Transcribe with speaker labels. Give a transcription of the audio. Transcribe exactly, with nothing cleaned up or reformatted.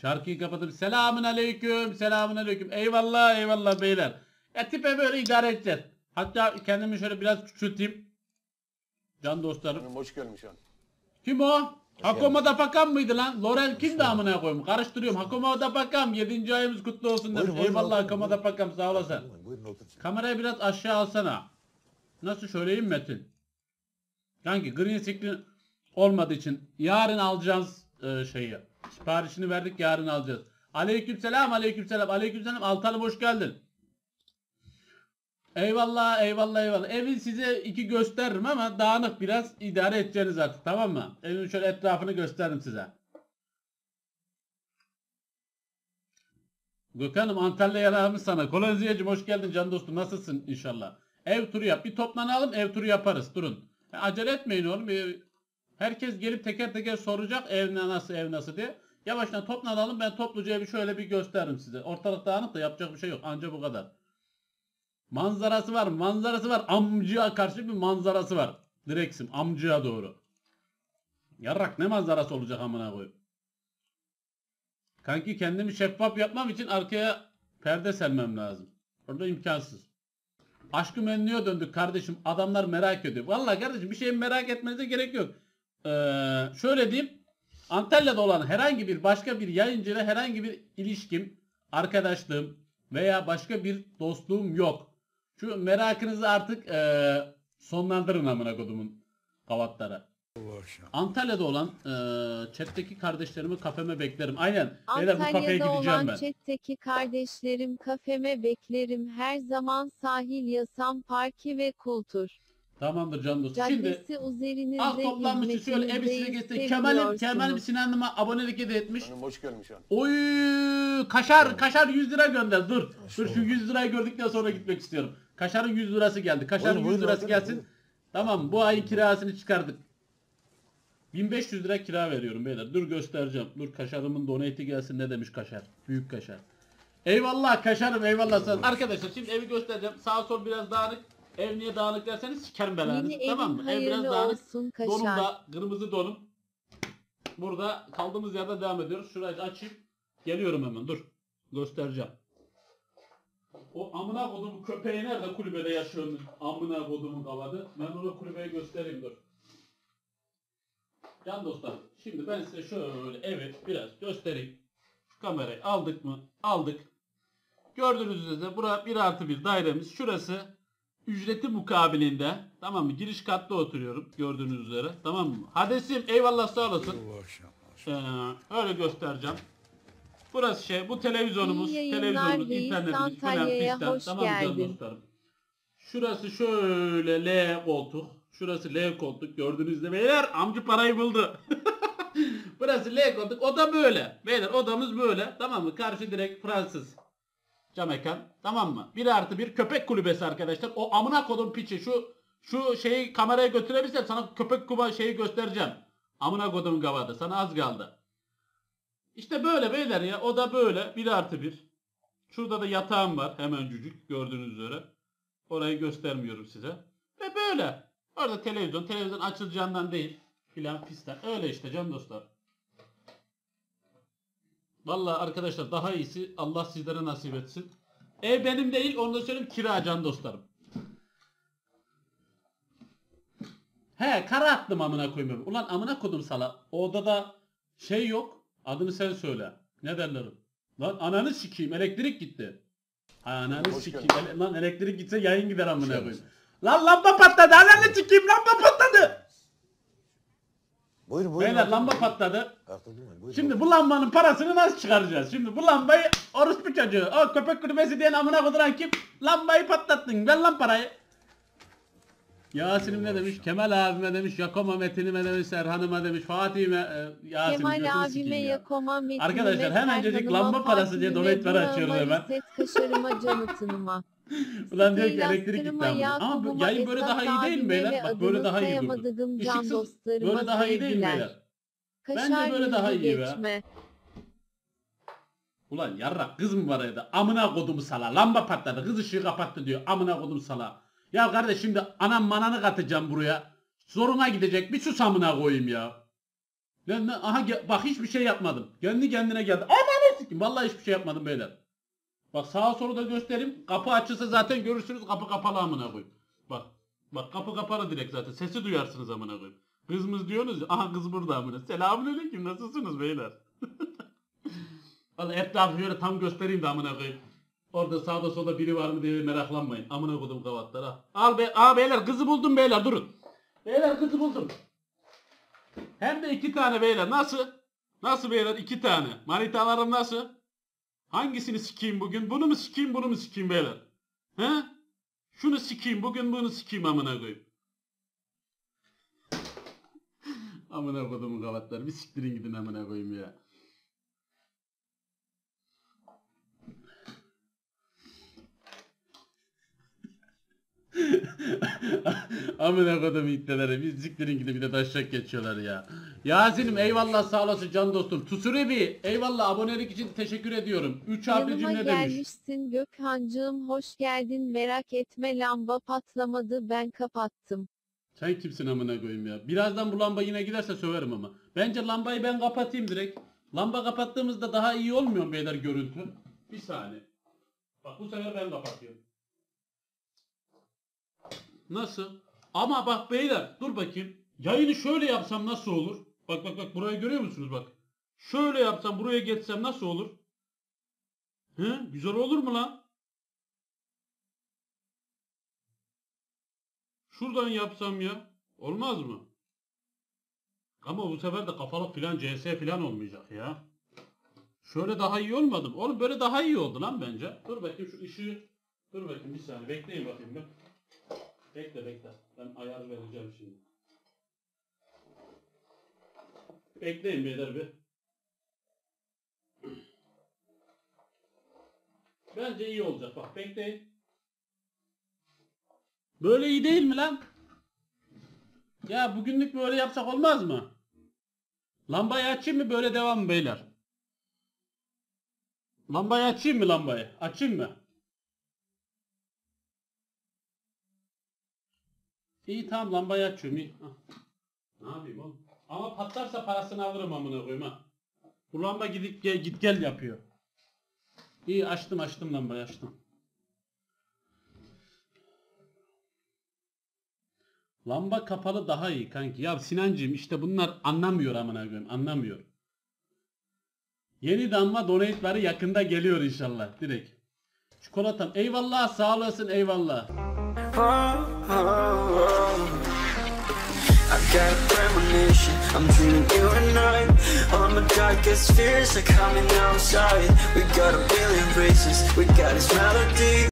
Speaker 1: Şarkıyı kapatıp selamun aleyküm, selamun aleyküm. Eyvallah, eyvallah beyler. Ya tipe böyle idare edeceğiz. Hatta kendimi şöyle biraz küçülteyim. Can dostlarım.
Speaker 2: Hanım hoş gelmiş han.
Speaker 1: Kim o? Hakoma da Pakam mıydı lan? Laurel kim de amına koyayım? Karıştırıyorum. Hakoma da Pakam. yedinci ayımız kutlu olsun demiş.
Speaker 3: Buyurun,
Speaker 1: Eyvallah
Speaker 3: buyurun,
Speaker 1: Hakoma da Pakam, sağ olasın.
Speaker 3: Buyurun, buyurun oturun.
Speaker 1: Kamerayı biraz aşağı alsana. Nasıl söyleyeyim Metin? Kanki green screen olmadığı için yarın alacağız e, şeyi. Siparişini verdik, yarın alacağız. Aleykümselam, aleykümselam, aleykümselam. Altanım hoş geldin. Eyvallah, eyvallah, eyvallah. Evi size iki gösteririm ama dağınık, biraz idare edeceğiniz artık, tamam mı? Evin şöyle etrafını gösteririm size. Gökhan'ım Antalya yanağımız sana. Kolonziyacım hoş geldin can dostum, nasılsın inşallah. Ev turu yap. Bir toplanalım, ev turu yaparız. Durun. Ya acele etmeyin oğlum. Herkes gelip teker teker soracak ev nasıl, ev nasıl diye. Yavaştan toplanalım, ben topluca evi şöyle bir gösteririm size. Ortalık dağınık da yapacak bir şey yok. Anca bu kadar. Manzarası var, manzarası var. Amcıya karşı bir manzarası var. Direksim amcıya doğru. Yarrak ne manzarası olacak amına koyayım. Kanki kendimi şeffaf yapmam için arkaya perde sermem lazım. Orada imkansız. Aşkı Memnu'ya döndük kardeşim. Adamlar merak ediyor. Vallahi kardeşim bir şey merak etmenize gerek yok. Ee, şöyle diyeyim. Antalya'da olan herhangi bir başka bir yayıncıyla herhangi bir ilişkim, arkadaşlığım veya başka bir dostluğum yok. Şu merakınızı artık ee, sonlandırın amına kodumun kavatlara. Antalya'da olan e, chat'teki kardeşlerimi kafeme beklerim. Aynen. Beyler bu kafeye
Speaker 4: Antalya'da
Speaker 1: gideceğim
Speaker 4: olan
Speaker 1: ben.
Speaker 4: chat'teki kardeşlerim kafeme beklerim. Her zaman sahil, yasam, parki ve kultur
Speaker 1: Tamamdır can dostum. Şimdi
Speaker 4: caddesi üzerinizde
Speaker 1: az toplanmıştı şöyle ebisini geçti. Kemal'im Kemal'im Sinan'ıma abonelik hediye etmiş.
Speaker 2: Hanım hoş gelmiş han.
Speaker 1: Oy kaşar kaşar yüz lira gönder. Dur. Dur şu yüz lirayı gördükten sonra gitmek istiyorum. Kaşarın yüz lirası geldi. Kaşarın
Speaker 3: Buyurun,
Speaker 1: yüz
Speaker 3: buyurun,
Speaker 1: lirası
Speaker 3: buyurun,
Speaker 1: gelsin.
Speaker 3: buyurun.
Speaker 1: Tamam, bu ayın kirasını çıkardık. bin beş yüz lira kira veriyorum beyler. Dur göstereceğim. Dur kaşarımın donate'i gelsin, ne demiş kaşar. Büyük kaşar. Eyvallah kaşarım, eyvallah sana. Arkadaşlar şimdi evi göstereceğim. Sağ sol biraz dağınık. Ev niye dağınık derseniz sikerim belanızı.
Speaker 4: Yeni
Speaker 1: Tamam
Speaker 4: evin
Speaker 1: mı? Ev biraz
Speaker 4: hayırlı
Speaker 1: dağınık.
Speaker 4: olsun
Speaker 1: Donum
Speaker 4: kaşar.
Speaker 1: da kırmızı donum. Burada kaldığımız yerden devam ediyoruz. Şurayı açayım. Geliyorum hemen, dur. Göstereceğim. O amına kodumun köpeği nerede kulübede yaşıyor? Amına kodumun kavadı. Ben ona kulübeyi göstereyim, dur. Can dostlar, şimdi ben size şöyle evi biraz göstereyim. Şu kamerayı aldık mı? Aldık. Gördüğünüz üzere bura bir artı bir dairemiz. Şurası ücreti mukabilinde. Tamam mı? Giriş katta oturuyorum. Gördüğünüz üzere. Tamam mı? Hadesim eyvallah sağ olasın. Ee, öyle göstereceğim. Burası şey, bu televizyonumuz.
Speaker 4: İyi yayınlar
Speaker 1: Televizyonumuz,
Speaker 4: reis,
Speaker 1: internetimiz filan
Speaker 4: Antalya'ya
Speaker 1: fistan.
Speaker 4: hoş
Speaker 1: Tamam mı can
Speaker 4: geldin.
Speaker 1: dostlarım? Şurası şöyle L koltuk. Şurası L koltuk. Gördüğünüz üzere beyler amca parayı buldu. Burası L koltuk. O da böyle. Beyler odamız böyle. Tamam mı? Karşı direkt Fransız cam mekan. Tamam mı? Bir artı bir köpek kulübesi arkadaşlar. O amına kodum piçi. Şu şu şeyi kameraya götürebilsem sana köpek kuba şeyi göstereceğim. Amına kodum gavadı. Sana az kaldı. İşte böyle beyler ya. O da böyle. Bir artı bir. Şurada da yatağım var. Hemen cücük. Gördüğünüz üzere. Orayı göstermiyorum size. Ve böyle. Orada televizyon. Televizyon açılacağından değil. Filan fistan. Öyle işte canım dostlar. Vallahi arkadaşlar daha iyisi Allah sizlere nasip etsin. Ev benim değil, onu da söyleyeyim, kira can dostlarım. He kara attım amına koyayım. Ulan amına kodum sala. O odada şey yok. Adını sen söyle. Ne derler? Lan ananı sikeyim, elektrik gitti. Ananı
Speaker 2: Hoş
Speaker 1: sikeyim.
Speaker 2: geldin.
Speaker 1: Ele- lan elektrik gitse yayın gider amına koyayım. Lan lamba patladı. Ananı sikeyim, lamba patladı.
Speaker 3: Buyurun buyurun.
Speaker 1: Beyler
Speaker 3: oturun,
Speaker 1: lamba
Speaker 3: buyurun.
Speaker 1: patladı.
Speaker 3: Ayakta durmayın, buyurun,
Speaker 1: Şimdi
Speaker 3: oturun.
Speaker 1: bu lambanın parasını nasıl çıkaracağız? Şimdi bu lambayı orospu çocuğu, o köpek kulübesi diyen amına koduran kim? Lambayı patlattın, ver lan parayı. Yasin'im ne demiş? Kemal abime demiş, Yakoma Metin'ime demiş, Serhan'ıma demiş, Fatih'ime, e, Yasin'im
Speaker 4: Kemal
Speaker 1: götünü
Speaker 4: abime
Speaker 1: sikeyim ya.
Speaker 4: Yakoma Metin'ime
Speaker 1: Arkadaşlar hemencecik
Speaker 4: Serhan'ıma,
Speaker 1: lamba parası diye
Speaker 4: Fatih'ime,
Speaker 1: donate açıyoruz
Speaker 4: Burak'ıma,
Speaker 1: hemen.
Speaker 4: İzzet Kaşar'ıma, Canıt'ınıma.
Speaker 1: Ulan diyor ki
Speaker 4: Siteyla
Speaker 1: elektrik gitti
Speaker 4: Sırma,
Speaker 1: amına. Ama bu
Speaker 4: Yakup'uma,
Speaker 1: yayın böyle
Speaker 4: Esat
Speaker 1: daha iyi değil mi
Speaker 4: abime
Speaker 1: beyler?
Speaker 4: ve
Speaker 1: Bak böyle
Speaker 4: adını
Speaker 1: daha iyi durdu.
Speaker 4: sayamadığım can
Speaker 1: Işıksız
Speaker 4: dostlarıma
Speaker 1: böyle daha iyi değil mi
Speaker 4: sevgiler.
Speaker 1: beyler?
Speaker 4: Kaşar
Speaker 1: Bence böyle daha
Speaker 4: yüzü
Speaker 1: iyi be.
Speaker 4: geçme.
Speaker 1: Ulan yarrak kız mı var evde? Amına kodumu sala. Lamba patladı. Kız ışığı kapattı diyor. Amına kodum sala. Ya kardeş şimdi anam mananı katacağım buraya. Zoruna gidecek. Bir sus amına koyayım ya. Lan lan- aha ge- bak hiçbir şey yapmadım. Kendi kendine geldi. Aman sikim. Vallahi hiçbir şey yapmadım beyler. Bak sağa sola da göstereyim. Kapı açılsa zaten görürsünüz. Kapı kapalı amına koyayım. Bak. Bak kapı kapalı direkt zaten. Sesi duyarsınız amına koyayım. Kız mız diyorsunuz ya. Aha kız burada amına. Selamünaleyküm. Nasılsınız beyler? Vallahi etrafı şöyle tam göstereyim de amına koyayım. Orada sağda solda biri var mı diye meraklanmayın. Amına koydum kavatlara. Al be, aa beyler kızı buldum beyler durun. Beyler kızı buldum. Hem de iki tane beyler. Nasıl? Nasıl beyler? İki tane. Manitalarım nasıl? Hangisini sikeyim bugün? Bunu mu sikeyim, bunu mu sikeyim beyler? He? Şunu sikeyim, bugün bunu sikeyim amına koyayım. Amına kodumun kavatlar. Bir siktirin gidin amına koyayım ya. Amına kodum ittelere. Biz siktirin gidip bir de taşak geçiyorlar ya. Yasin'im eyvallah sağ olasın can dostum. Tusurebi eyvallah abonelik için teşekkür ediyorum. üç harfli
Speaker 4: Yanıma
Speaker 1: cümle demiş.
Speaker 4: gelmişsin Gökhancığım, hoş geldin, merak etme, lamba patlamadı, ben kapattım.
Speaker 1: Sen kimsin amına koyayım ya. Birazdan bu lamba yine giderse söverim ama. Bence lambayı ben kapatayım direkt. Lamba kapattığımızda daha iyi olmuyor mu beyler görüntü? Bir saniye. Bak bu sefer ben kapatıyorum. Nasıl? Ama bak beyler dur bakayım. Yayını şöyle yapsam nasıl olur? Bak bak bak burayı görüyor musunuz bak. Şöyle yapsam buraya geçsem nasıl olur? He? Güzel olur mu lan? Şuradan yapsam ya. Olmaz mı? Ama bu sefer de kafalık filan C S filan olmayacak ya. Şöyle daha iyi olmadı mı? Oğlum böyle daha iyi oldu lan bence. Dur bakayım şu ışığı. Dur bakayım bir saniye bekleyin bakayım bir. Bekle bekle. Ben ayar vereceğim şimdi. Bekleyin beyler bir. Bence iyi olacak. Bak bekleyin. Böyle iyi değil mi lan? Ya bugünlük böyle yapsak olmaz mı? Lambayı açayım mı böyle devam mı beyler? Lambayı açayım mı lambayı? Açayım mı? İyi tamam lambayı açıyorum iyi. Hah. Ne yapayım oğlum? Ama patlarsa parasını alırım amına koyayım ha. Bu lamba gidip gel, git gel yapıyor. İyi açtım açtım lambayı açtım. Lamba kapalı daha iyi kanki. Ya Sinancığım işte bunlar anlamıyor amına koyayım anlamıyor. Yeni damla donate'ları yakında geliyor inşallah direkt. Çikolatam eyvallah sağ olasın eyvallah. I got a premonition, I'm dreaming you and I. All my darkest fears are coming outside. We got a billion races, we got this melody.